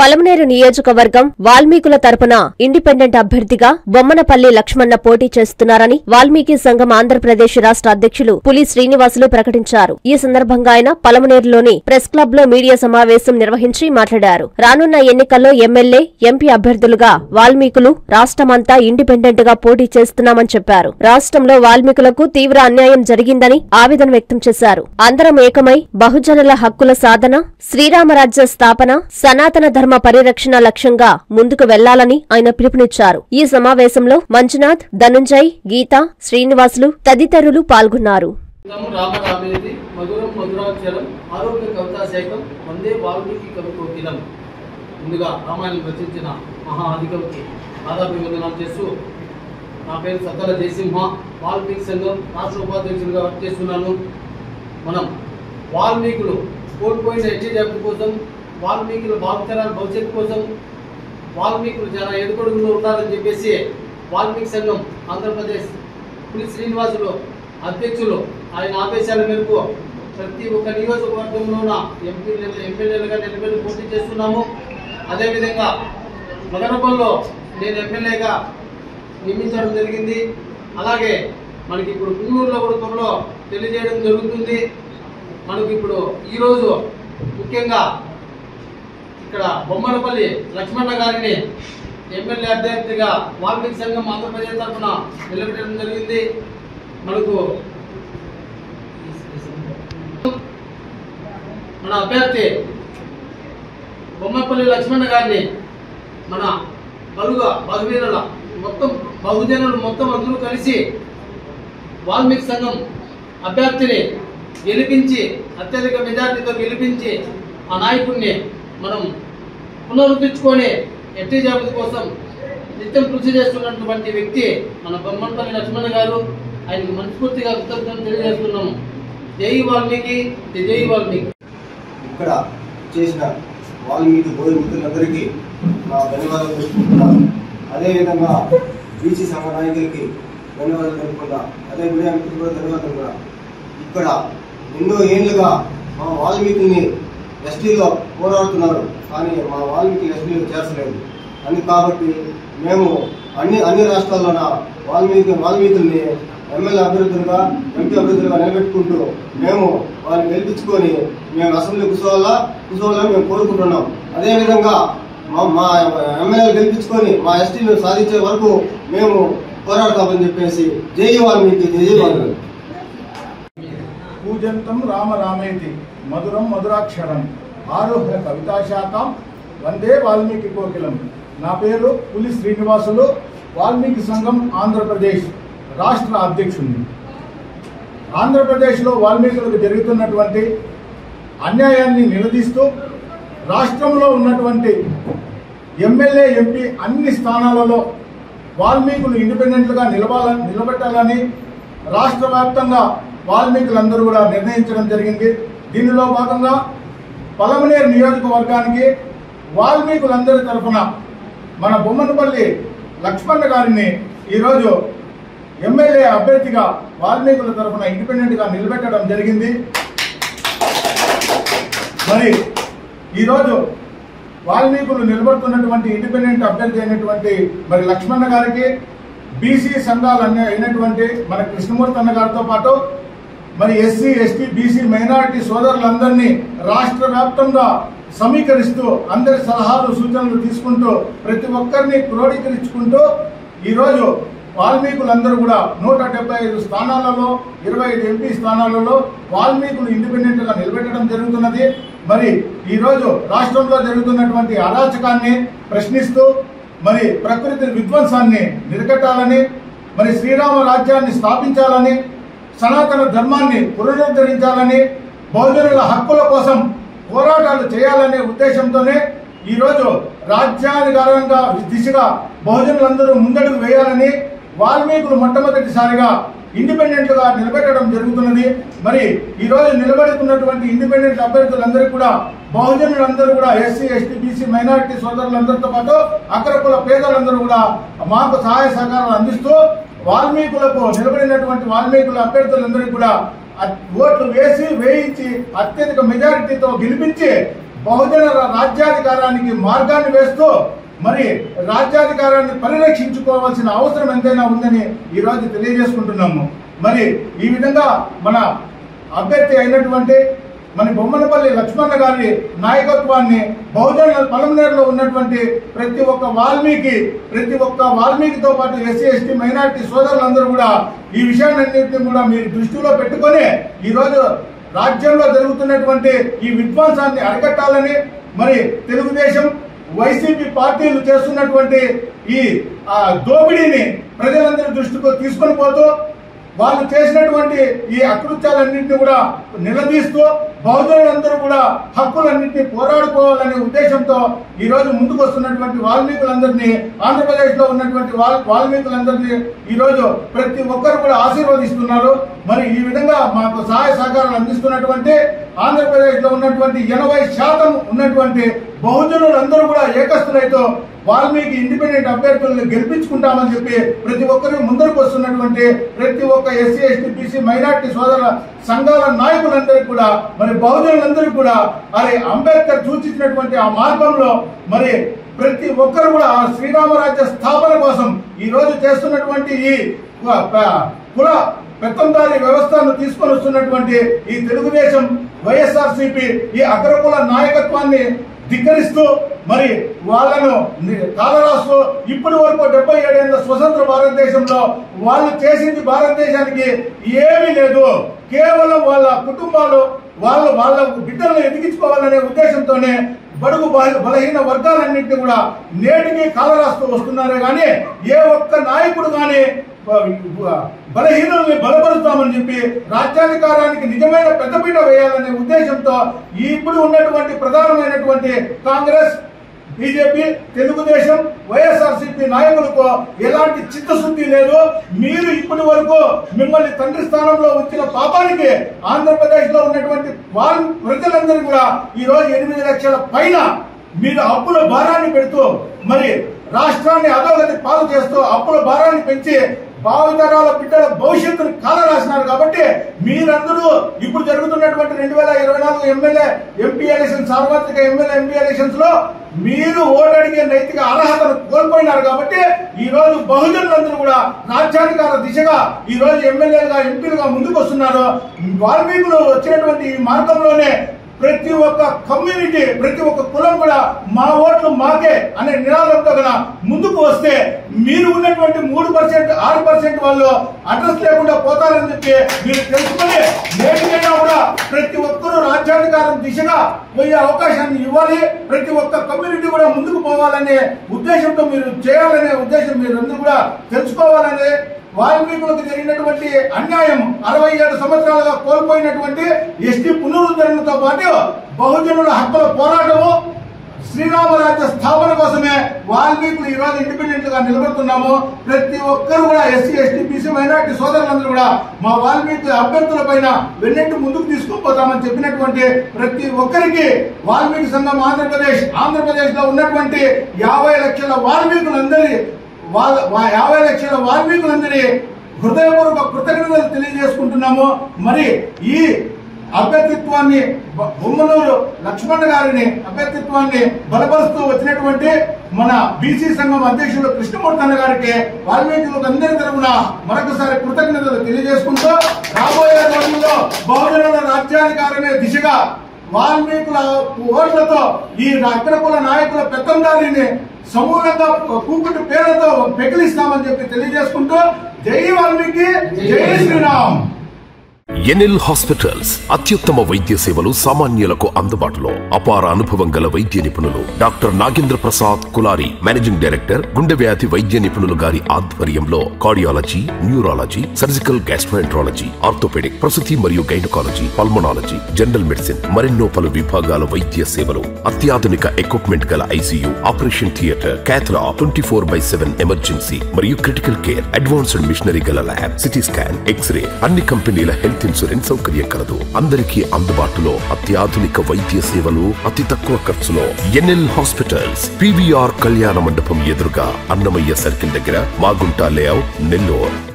పలమనేరు నియోజకవర్గం వాల్మీకుల తరపున ఇండిపెండెంట్ అభ్యర్థిగా బొమ్మనపల్లి లక్ష్మణ పోటీ చేస్తున్నారని వాల్మీకి సంఘం ఆంధ్రప్రదేశ్ రాష్ట్ర అధ్యక్షులు పులి శ్రీనివాసులు ప్రకటించారు. ఈ సందర్భంగా ఆయన పలమనేరులోని ప్రెస్ క్లబ్ లో మీడియా సమావేశం నిర్వహించి మాట్లాడారు. రానున్న ఎన్నికల్లో ఎమ్మెల్యే, ఎంపీ అభ్యర్థులుగా వాల్మీకులు రాష్ట్రమంతా ఇండిపెండెంట్ గా పోటీ చేస్తున్నామని చెప్పారు. రాష్ట్రంలో వాల్మీకులకు తీవ్ర అన్యాయం జరిగిందని ఆవేదన వ్యక్తం చేశారు. అందరం ఏకమై బహుజనుల హక్కుల సాధన, శ్రీరామరాజ్య స్థాపన, సనాతన ధర్మ పరిరక్షణ లక్ష్యంగా ముందుకు వెళ్లాలని ఆయన పిలుపునిచ్చారు. ఈ సమావేశంలో మంజునాథ్, ధనుంజయ్, గీత, శ్రీనివాసులు తదితరులు పాల్గొన్నారు. ముందుగా రామాయణం రచించిన మహా ఆదికవికి ఆదాభివందనాలు చేస్తూ నా పేరు సత్తల జయసింహ, వాల్మీకి సంఘం రాష్ట్ర ఉపాధ్యక్షుడిగా వర్క్ చేస్తున్నాను. మనం వాల్మీకులు కోల్పోయిన ఎడ్జీ జాతి కోసం, వాల్మీకుల భావితరాల భవిష్యత్తు కోసం, వాల్మీకులు చాలా ఎదుగుడుగులో ఉండాలని చెప్పేసి వాల్మీకి సంఘం ఆంధ్రప్రదేశ్ పులి శ్రీనివాసులు అధ్యక్షులు ఆయన ఆదేశాల మేరకు ప్రతి ఒక్క నియోజకవర్గంలోన ఎమ్మెల్యేలుగా నిలబడి పోటీ చేస్తున్నాము. అదేవిధంగా మదనపల్లిలో నేను ఎమ్మెల్యేగా నియమించడం జరిగింది. అలాగే మనకి ఇప్పుడు గుంటూరులో కూడా త్వరలో తెలియజేయడం జరుగుతుంది. మనకి ఇప్పుడు ఈరోజు ముఖ్యంగా ఇక్కడ బొమ్మనపల్లి లక్ష్మణ గారిని ఎమ్మెల్యే అభ్యర్థిగా వాల్మీకి సంఘం ఆంధ్రప్రదేశ్ తరఫున నిలబెట్టడం జరిగింది. మనకు మన అభ్యర్థి బొమ్మపల్లి లక్ష్మణ గారిని మన బహువీరుల మొత్తం బహుజనులు మొత్తం అందరూ కలిసి వాల్మీకి సంఘం అభ్యర్థిని గెలిపించి అత్యధిక మెజార్టీతో గెలిపించి ఆ నాయకుడిని మనం పునరుద్ధరించుకొని ఎట్టి జాబితా కోసం నిత్యం కృషి చేస్తున్నటువంటి వ్యక్తి మన బొమ్మనపల్లి లక్ష్మణ గారు. ఆయనకు మనస్ఫూర్తిగా కృతజ్ఞతలు తెలియజేస్తున్నాము. జై వాల్మీకి, జై వాల్మీకి. ఇక్కడ చేసిన వాల్మీకి బోధ మిత్రులందరికీ నా ధన్యవాదాలు తెలుపుకుంటున్నాను. అదేవిధంగా బీసీ సంఘ నాయకులకి ధన్యవాదాలు తెలుపుకుంటా. అదే మీడియా మిత్రులు కూడా ధన్యవాదాలు కూడా. ఇక్కడ ఎన్నో ఏళ్లుగా మా వాల్మీకుల్ని ఎస్టీలో పోరాడుతున్నారు, కానీ మా వాల్మీకి ఎస్టీలో చేర్చలేదు. అని కాబట్టి మేము అన్ని రాష్ట్రాల్లోన వాల్మీకుల్ని ఎమ్మెల్యే అభ్యర్థులుగా, ఎంపీ అభ్యర్థులుగా నిలబెట్టుకుంటూ మేము వాళ్ళని గెలిపించుకొని మేము అసెంబ్లీ కూర్చోవాలని మేము కోరుకుంటున్నాం. అదేవిధంగా మా ఎమ్మెల్యేలు గెలిపించుకొని మా ఎస్టీలు సాధించే వరకు మేము పోరాడతామని చెప్పేసి జై వాల్మీకి, జై వాల్మీకి. పూజంతం రామ రామేతి మధురం మధురాక్షరం ఆరోహ్య కవితాశాఖం వందే వాల్మీకి కోకిలం. నా పేరు పులి శ్రీనివాసులు, వాల్మీకి సంఘం ఆంధ్రప్రదేశ్ రాష్ట్ర అధ్యక్షుడిని. ఆంధ్రప్రదేశ్లో వాల్మీకులకు జరుగుతున్నటువంటి అన్యాయాన్ని నిలదీస్తూ రాష్ట్రంలో ఉన్నటువంటి ఎమ్మెల్యే, ఎంపీ అన్ని స్థానాలలో వాల్మీకులు ఇండిపెండెంట్గా నిలబెట్టాలని రాష్ట్ర వ్యాప్తంగా వాల్మీకులందరూ కూడా నిర్ణయించడం జరిగింది. దీనిలో భాగంగా పలమనేరు నియోజకవర్గానికి వాల్మీకులందరి తరఫున మన బొమ్మనపల్లి లక్ష్మణ గారిని ఈరోజు ఎమ్మెల్యే అభ్యర్థిగా వాల్మీకుల తరఫున ఇండిపెండెంట్గా నిలబెట్టడం జరిగింది. మరి ఈరోజు వాల్మీకులు నిలబడుతున్నటువంటి ఇండిపెండెంట్ అభ్యర్థి అయినటువంటి మరి లక్ష్మణ గారికి బీసీ సంఘాలు అయినటువంటి మన కృష్ణమూర్తి అన్న గారితో పాటు మరి ఎస్సీ, ఎస్టీ, బీసీ మైనారిటీ సోదరులందరినీ రాష్ట్ర వ్యాప్తంగా సమీకరిస్తూ అందరి సలహాలు, సూచనలు తీసుకుంటూ ప్రతి ఒక్కరిని క్రోడీకరించుకుంటూ ఈరోజు వాల్మీకులందరూ కూడా 175 స్థానాలలో 25 ఎంపీ స్థానాలలో వాల్మీకులు ఇండిపెండెంట్ గా నిలబెట్టడం జరుగుతున్నది. మరి ఈరోజు రాష్ట్రంలో జరుగుతున్నటువంటి అరాచకాన్ని ప్రశ్నిస్తూ మరి ప్రకృతి విధ్వంసాన్ని నిరకట్టాలని, మరి శ్రీరామ రాజ్యాన్ని స్థాపించాలని, సనాతన ధర్మాన్ని పునరుద్ధరించాలని, బహుజనుల హక్కుల కోసం పోరాటాలు చేయాలనే ఉద్దేశంతోనే ఈరోజు రాజ్యాధికారంగా దిశగా బహుజనులందరూ ముందడుగు వేయాలని వాల్మీకులు మొట్టమొదటిసారిగా ఇండిపెండెంట్ గా నిలబెట్టడం జరుగుతున్నది. మరి ఈ రోజు నిలబడుతున్నటువంటి ఇండిపెండెంట్ అభ్యర్థులందరికీ కూడా బహుజనులందరూ కూడా ఎస్సీ, ఎస్టీ, బీసీ మైనారిటీ సోదరులందరితో పాటు అగ్రకుల పేదలందరూ కూడా మాకు సహాయ సహకారాలు అందిస్తూ వాల్మీకులకు నిలబడినటువంటి వాల్మీకుల అభ్యర్థులందరికీ కూడా ఓట్లు వేయించి అత్యధిక మెజారిటీతో గెలిపించి బహుజన రాజ్యాధికారానికి మార్గాన్ని వేస్తూ మరి రాజ్యాధికారాన్ని పరిరక్షించుకోవాల్సిన అవసరం ఎంతైనా ఉందని ఈరోజు తెలియజేసుకుంటున్నాము. మరి ఈ విధంగా మన అభ్యర్థి అయినటువంటి మన బొమ్మనపల్లి లక్ష్మణ గారి నాయకత్వాన్ని బహుజన పలమనేరులో ఉన్నటువంటి ప్రతి ఒక్క వాల్మీకితో పాటు ఎస్సీ ఎస్టీ మైనారిటీ సోదరులందరూ కూడా ఈ విషయాన్నింటినీ కూడా మీరు దృష్టిలో పెట్టుకొని ఈరోజు రాజ్యంలో జరుగుతున్నటువంటి ఈ విధ్వంసాన్ని అరికట్టాలని మరి తెలుగుదేశం వైసీపీ పార్టీలు చేస్తున్నటువంటి ఈ దోపిడీని ప్రజలందరి దృష్టికి తీసుకొని పోతూ వాళ్ళు చేసినటువంటి ఈ అకృత్యాలన్నింటినీ కూడా నిలదీస్తూ బహుజనులందరూ కూడా హక్కులన్నింటినీ పోరాడుకోవాలనే ఉద్దేశంతో ఈ రోజు ముందుకు వస్తున్నటువంటి వాల్మీకులందరినీ, ఆంధ్రప్రదేశ్ లో ఉన్నటువంటి వాల్మీకులందరినీ ఈ రోజు ప్రతి ఒక్కరు కూడా ఆశీర్వదిస్తున్నారు. మరి ఈ విధంగా మాకు సహాయ సహకారాలు అందిస్తున్నటువంటి ఆంధ్రప్రదేశ్ లో ఉన్నటువంటి 80% ఉన్నటువంటి బహుజనులందరూ కూడా ఏకస్తులైతో వాల్మీకి ఇండిపెండెంట్ అభ్యర్థులను గెలిపించుకుంటామని చెప్పి ప్రతి ఒక్కరు ముందరకు వస్తున్నటువంటి ప్రతి ఒక్క ఎస్సీ ఎస్టీ బీసీ మైనార్టీ సోదరుల సంఘాల నాయకులందరికీ కూడా మరి బహుజనులందరికీ కూడా మరి అంబేద్కర్ సూచించినటువంటి ఆ మార్గంలో మరి ప్రతి ఒక్కరు కూడా ఆ శ్రీరామరాజ్య స్థాపన కోసం ఈ రోజు చేస్తున్నటువంటి ఈ కుల పెత్తందారీ వ్యవస్థను తీసుకొని వస్తున్నటువంటి ఈ తెలుగుదేశం వైఎస్ఆర్సీపీ ఈ అగ్రకుల నాయకత్వాన్ని ధిక్కరిస్తూ మరి వాళ్ళను కాలరాస్తూ ఇప్పటి వరకు 77 ఏళ్ల స్వతంత్ర భారతదేశంలో వాళ్ళు చేసింది భారతదేశానికి ఏమీ లేదు. కేవలం వాళ్ళ కుటుంబాలు వాళ్ళ బిడ్డలను ఎదిగించుకోవాలనే ఉద్దేశంతోనే బడుగు బలహీన వర్గాలన్నింటినీ కూడా నేటికి కాలరాస్తూ వస్తున్నారే గాని ఏ ఒక్క నాయకుడు గాని బలహీనుల్ని బలపరుస్తామని చెప్పి రాజ్యాధికారానికి నిజమైన పెద్దపీట వేయాలనే ఉద్దేశంతో ఇప్పుడు ఉన్నటువంటి ప్రధానమైనటువంటి కాంగ్రెస్, బీజేపీ, తెలుగుదేశం, వైఎస్ఆర్సీపీ నాయకులకు ఎలాంటి చిత్తశుద్ధి లేదు. మీరు ఇప్పటి వరకు మిమ్మల్ని తండ్రి స్థానంలో ఉంచిన పాపానికి ఆంధ్రప్రదేశ్ లో ఉన్నటువంటి ప్రజలందరూ కూడా ఈ రోజు 8 లక్షల పైన మీరు అప్పుల భారాన్ని పెడుతూ మరి రాష్ట్రాన్ని అధోగతి పాలు చేస్తూ అప్పుల భారాన్ని పెంచి భావితరాల బిడ్డల భవిష్యత్తును కాలరాసినారు. కాబట్టి మీరందరూ ఇప్పుడు జరుగుతున్నటువంటి 2024 ఎంపీ ఎలక్షన్, సార్వత్రిక ఎంపీ ఎలక్షన్స్ లో మీరు ఓటు అడిగే నైతిక అర్హతను కోల్పోయినారు. కాబట్టి ఈ రోజు బహుజనులందరూ కూడా రాజ్యాధికార దిశగా ఈ రోజు ఎమ్మెల్యేలుగా, ఎంపీలుగా ముందుకు వస్తున్నారు. వాల్మీకులు వచ్చినటువంటి ఈ మార్గంలోనే ప్రతి ఒక్క కమ్యూనిటీ, ప్రతి ఒక్క కులం కూడా మా ఓట్లు మాకే అనే నినాదంతో కూడా ముందుకు వస్తే మీరు ఉన్నటువంటి 3%, 6% వాళ్ళు అడ్రస్ లేకుండా పోతారని చెప్పి మీరు తెలుసుకొని నేటికైనా కూడా ప్రతి ఒక్కరూ రాజ్యాధికారం దిశగా పోయే అవకాశాన్ని ఇవ్వాలి. ప్రతి ఒక్క కమ్యూనిటీ కూడా ముందుకు పోవాలనే ఉద్దేశంతో మీరు చేయాలనే ఉద్దేశం మీరందరూ కూడా తెలుసుకోవాలనే వాల్మీకులకు జరిగినటువంటి అన్యాయం 67 సంవత్సరాలుగా కోల్పోయినటువంటి ఎస్టీ పునరుద్ధరణతో పాటు బహుజనుల హక్కుల పోరాటము, శ్రీరామరాజ్య స్థాపన కోసమే వాల్మీకులు ఈ రోజు ఇండిపెండెంట్ గా నిలబడుతున్నాము. ప్రతి ఒక్కరు కూడా ఎస్సీ ఎస్టీ బీసీ మైనార్టీ సోదరులందరూ కూడా మా వాల్మీకి అభ్యర్థుల పైన వెన్నెంటి ముందుకు తీసుకుపోతామని చెప్పినటువంటి ప్రతి ఒక్కరికి వాల్మీకి సంఘం ఆంధ్రప్రదేశ్ లో ఉన్నటువంటి 50 లక్షల వాల్మీకులందరి హృదయపూర్వక కృతజ్ఞతలు తెలియజేసుకుంటున్నాము. మరి ఈ అభ్యర్థిత్వాన్ని బొమ్మనూరు లక్ష్మణ గారిని అభ్యర్థిత్వాన్ని బలపరుస్తూ వచ్చినటువంటి మన బీసీ సంఘం అధ్యక్షుడు కృష్ణమూర్తి అన్న గారికి వాల్మీకులకు అందరి తరఫున మరొకసారి కృతజ్ఞతలు తెలియజేసుకుంటూ రాబోయే రోజుల్లో బహుజనుల రాజ్యాధికారమే దిశగా వాల్మీకుల ఓట్లతో ఈ అగ్రకుల నాయకుల పెత్తందారిని సమూలంగా కూకుటి పేరుతో పెకిలిస్తామని చెప్పి తెలియజేసుకుంటూ జై వాల్మీకి, జై శ్రీరామ్. ఎన్ఎల్ హాస్పిటల్స్ అత్యుత్తమ వైద్య సేవలు సామాన్యులకు అందుబాటులో. అపార అనుభవం గల వైద్య నిపుణులు doctor Nagendra Prasad Kulari, managing director, గుండె వ్యాధి వైద్య నిపుణులు గారి ఆధ్వర్యంలో cardiology, neurology, surgical gastroenterology, orthopedic, ప్రసూతి మరియు గైనకాలజీ, పల్మనాలజీ, జనరల్ మెడిసిన్ మరెన్నో పలు విభాగాల వైద్య సేవలు. అత్యాధునిక ఎక్విప్మెంట్ గల ICU, operation theatre, cath lab, 24/7 emergency మరియు క్రిటికల్ కేర్, అడ్వాన్స్డ్ మిషనరీ గల ల్యాబ్, సిటీ స్కాన్, ఎక్స్రే, అన్ని కంపెనీల హెల్త్ ఇన్సూరెన్స్ సౌకర్యం కలదు. అందరికీ అందుబాటులో అత్యాధునిక వైద్య సేవలు అతి తక్కువ ఖర్చులో. ఎన్ఎల్ హాస్పిటల్స్, పివిఆర్ కళ్యాణ మండపం ఎదురుగా, అన్నమయ్య సర్కిల్ దగ్గర, మాగుంట లేఅవుట్, నెల్లూరు.